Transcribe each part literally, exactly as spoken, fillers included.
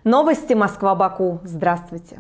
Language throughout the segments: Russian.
Новости Москва-Баку. Здравствуйте.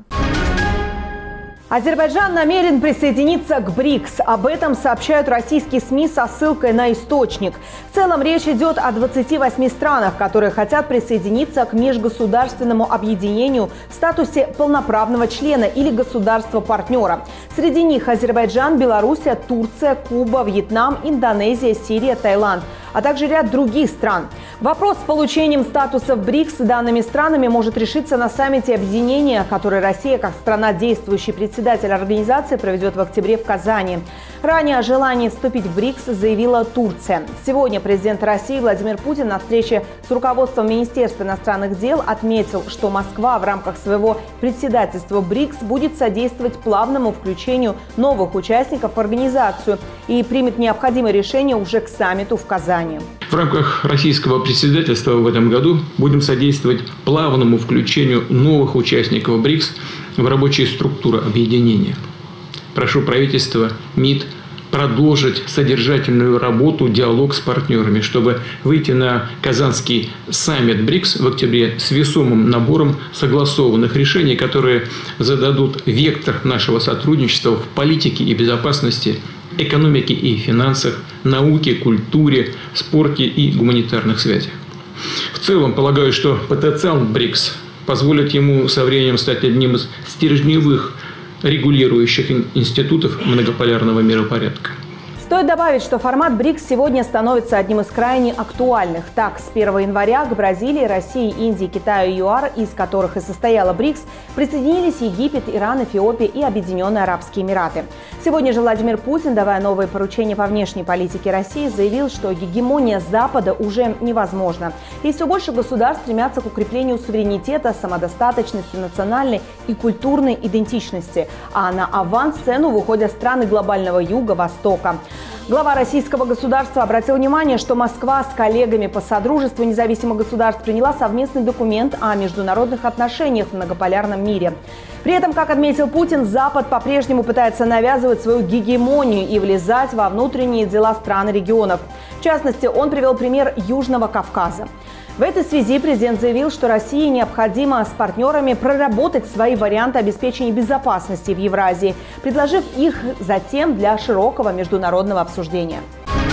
Азербайджан намерен присоединиться к БРИКС. Об этом сообщают российские СМИ со ссылкой на источник. В целом речь идет о двадцати восьми странах, которые хотят присоединиться к межгосударственному объединению в статусе полноправного члена или государства-партнера. Среди них Азербайджан, Белоруссия, Турция, Куба, Вьетнам, Индонезия, Сирия, Таиланд, а также ряд других стран. Вопрос с получением статуса в БРИКС данными странами может решиться на саммите объединения, который Россия, как страна, действующий председатель организации, проведет в октябре в Казани. Ранее о желании вступить в БРИКС заявила Турция. Сегодня президент России Владимир Путин на встрече с руководством Министерства иностранных дел отметил, что Москва в рамках своего председательства БРИКС будет содействовать плавному включению новых участников в организацию и примет необходимые решения уже к саммиту в Казани. В рамках российского председательства в этом году будем содействовать плавному включению новых участников БРИКС в рабочие структуры объединения. Прошу правительство, МИД продолжить содержательную работу, диалог с партнерами, чтобы выйти на казанский саммит БРИКС в октябре с весомым набором согласованных решений, которые зададут вектор нашего сотрудничества в политике и безопасности, экономике и финансах, науке, культуре, спорте и гуманитарных связях. В целом, полагаю, что потенциал БРИКС позволит ему со временем стать одним из стержневых регулирующих институтов многополярного миропорядка. Стоит добавить, что формат БРИКС сегодня становится одним из крайне актуальных. Так, с первого января к Бразилии, России, Индии, Китаю и ЮАР, из которых и состояла БРИКС, присоединились Египет, Иран, Эфиопия и Объединенные Арабские Эмираты. Сегодня же Владимир Путин, давая новые поручения по внешней политике России, заявил, что гегемония Запада уже невозможна. И все больше государств стремятся к укреплению суверенитета, самодостаточности, национальной и культурной идентичности. А на авансцену выходят страны глобального юга, Востока. Глава российского государства обратил внимание, что Москва с коллегами по Содружеству независимых государств приняла совместный документ о международных отношениях в многополярном мире. При этом, как отметил Путин, Запад по-прежнему пытается навязывать свою гегемонию и влезать во внутренние дела стран и регионов. В частности, он привел пример Южного Кавказа. В этой связи президент заявил, что России необходимо с партнерами проработать свои варианты обеспечения безопасности в Евразии, предложив их затем для широкого международного обсуждения.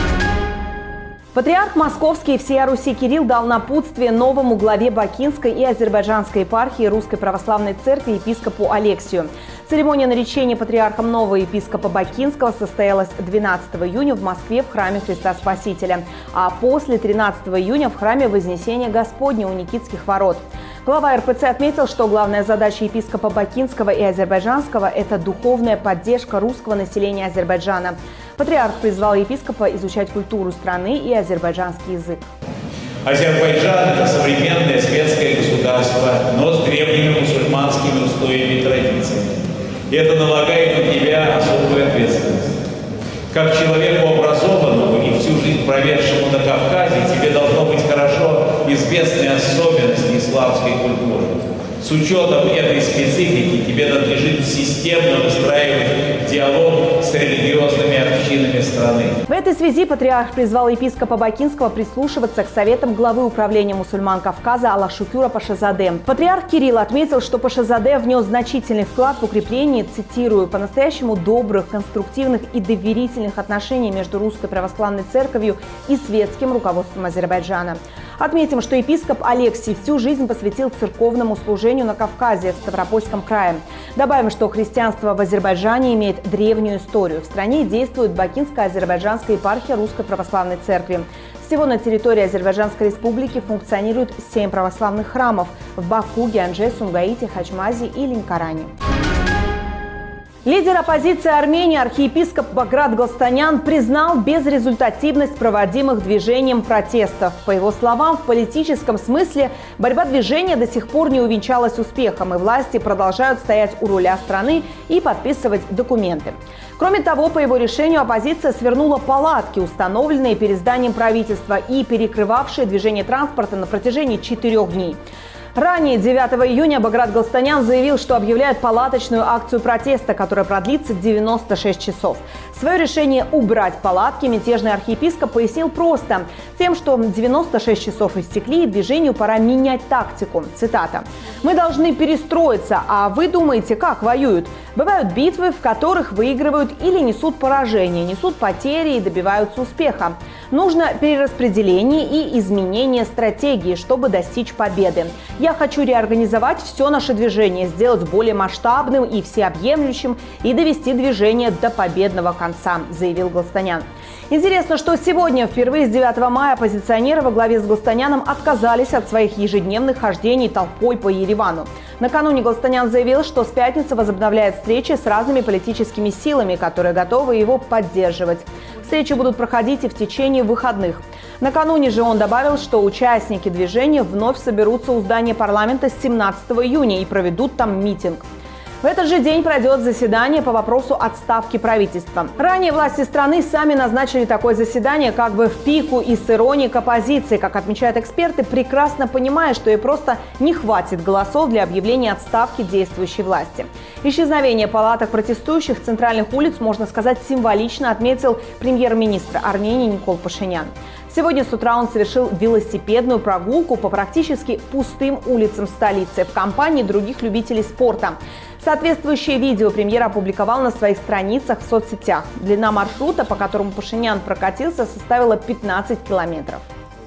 Патриарх Московский и всея Руси Кирилл дал напутствие новому главе Бакинской и Азербайджанской епархии Русской Православной Церкви епископу Алексию. Церемония наречения патриархом нового епископа Бакинского состоялась двенадцатого июня в Москве в храме Христа Спасителя, а после тринадцатого июня в храме Вознесения Господня у Никитских ворот. Глава эр пэ цэ отметил, что главная задача епископа Бакинского и Азербайджанского – это духовная поддержка русского населения Азербайджана. Патриарх призвал епископа изучать культуру страны и азербайджанский язык. Азербайджан – это современное светское государство, но с древними мусульманскими устоями и традициями. И это налагает на тебя особую ответственность. Как человеку образованному и всю жизнь проведшему на Кавказе, тебе должно быть хорошо известны особенности исламской культуры. С учетом этой специфики тебе надлежит системно выстраивать диалог с религиозными общинами страны. В этой связи патриарх призвал епископа Бакинского прислушиваться к советам главы управления мусульман Кавказа Аллашукюра Пашазаде. Патриарх Кирилл отметил, что Пашазаде внес значительный вклад в укрепление, цитирую, «по-настоящему добрых, конструктивных и доверительных отношений между Русской Православной Церковью и светским руководством Азербайджана». Отметим, что епископ Алексий всю жизнь посвятил церковному служению на Кавказе, в Ставропольском крае. Добавим, что христианство в Азербайджане имеет древнюю историю. В стране действует Бакинская азербайджанская епархия Русской Православной Церкви. Всего на территории Азербайджанской республики функционирует семь православных храмов в Баку, Гянже, Сумгаите, Хачмазе и Ленкоране. Лидер оппозиции Армении архиепископ Баграт Галстанян признал безрезультативность проводимых движением протестов. По его словам, в политическом смысле борьба движения до сих пор не увенчалась успехом, и власти продолжают стоять у руля страны и подписывать документы. Кроме того, по его решению оппозиция свернула палатки, установленные перед зданием правительства и перекрывавшие движение транспорта на протяжении четырех дней. Ранее, девятого июня, Баграт Галстанян заявил, что объявляет палаточную акцию протеста, которая продлится девяносто шесть часов. Свое решение убрать палатки мятежный архиепископ пояснил просто тем, что девяносто шесть часов истекли, и движению пора менять тактику. Цитата. «Мы должны перестроиться, а вы думаете, как воюют? Бывают битвы, в которых выигрывают или несут поражение, несут потери и добиваются успеха. Нужно перераспределение и изменение стратегии, чтобы достичь победы. Я хочу реорганизовать все наше движение, сделать более масштабным и всеобъемлющим и довести движение до победного конца», заявил Галстанян. Интересно, что сегодня, впервые с девятого мая, оппозиционеры во главе с Галстаняном отказались от своих ежедневных хождений толпой по Еревану. Накануне Галстанян заявил, что с пятницы возобновляет встречи с разными политическими силами, которые готовы его поддерживать. Встречи будут проходить и в течение выходных. Накануне же он добавил, что участники движения вновь соберутся у здания парламента семнадцатого июня и проведут там митинг. В этот же день пройдет заседание по вопросу отставки правительства. Ранее власти страны сами назначили такое заседание как бы в пику и с иронией к оппозиции, как отмечают эксперты, прекрасно понимая, что ей просто не хватит голосов для объявления отставки действующей власти. Исчезновение палаток протестующих с центральных улиц, можно сказать, символично отметил премьер-министр Армении Никол Пашинян. Сегодня с утра он совершил велосипедную прогулку по практически пустым улицам столицы в компании других любителей спорта. Соответствующее видео премьер опубликовал на своих страницах в соцсетях. Длина маршрута, по которому Пашинян прокатился, составила пятнадцать километров.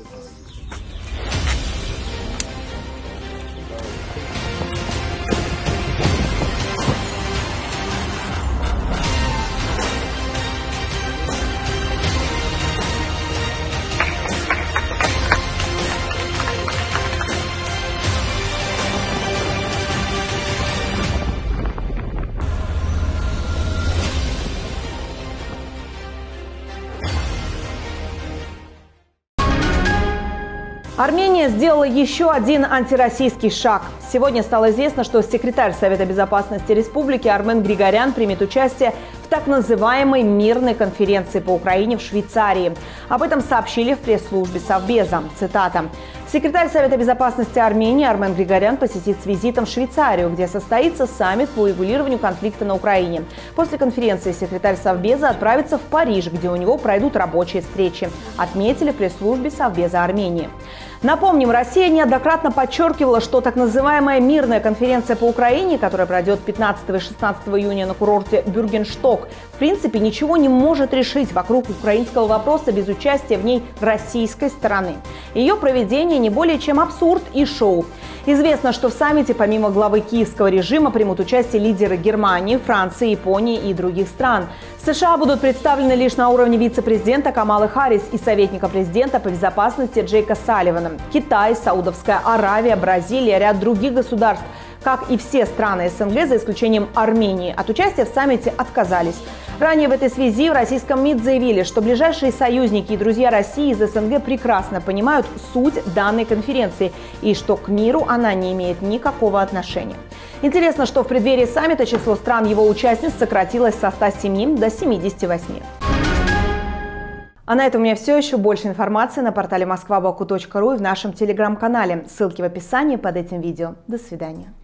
Армения сделала еще один антироссийский шаг. Сегодня стало известно, что секретарь Совета безопасности республики Армен Григорян примет участие в так называемой мирной конференции по Украине в Швейцарии. Об этом сообщили в пресс-службе Совбеза. Цитата. Секретарь Совета безопасности Армении Армен Григорян посетит с визитом Швейцарию, где состоится саммит по урегулированию конфликта на Украине. После конференции секретарь Совбеза отправится в Париж, где у него пройдут рабочие встречи, отметили в пресс-службе Совбеза Армении. Напомним, Россия неоднократно подчеркивала, что так называемая мирная конференция по Украине, которая пройдет пятнадцатого и шестнадцатого июня на курорте Бюргеншток, в принципе ничего не может решить вокруг украинского вопроса без участия в ней российской стороны. Ее проведение не более чем абсурд и шоу. Известно, что в саммите помимо главы киевского режима примут участие лидеры Германии, Франции, Японии и других стран. США будут представлены лишь на уровне вице-президента Камалы Харрис и советника президента по безопасности Джейка Салливана. Китай, Саудовская Аравия, Бразилия, ряд других государств, как и все страны СНГ, за исключением Армении, от участия в саммите отказались. Ранее в этой связи в российском МИД заявили, что ближайшие союзники и друзья России из СНГ прекрасно понимают суть данной конференции и что к миру она не имеет никакого отношения. Интересно, что в преддверии саммита число стран его участниц сократилось со ста семи до семидесяти восьми. А на этом у меня все. Еще больше информации на портале москва баку точка ру и в нашем телеграм-канале. Ссылки в описании под этим видео. До свидания.